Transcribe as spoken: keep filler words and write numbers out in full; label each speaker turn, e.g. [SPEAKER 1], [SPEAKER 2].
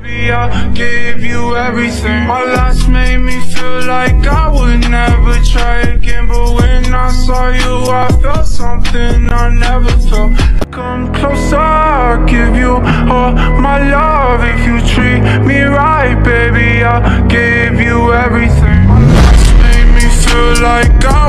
[SPEAKER 1] I gave you everything. My last made me feel like I would never try again, but when I saw you I felt something I never felt. Come closer, I'll give you all my love. If you treat me right, baby, I gave you everything. My last made me feel like I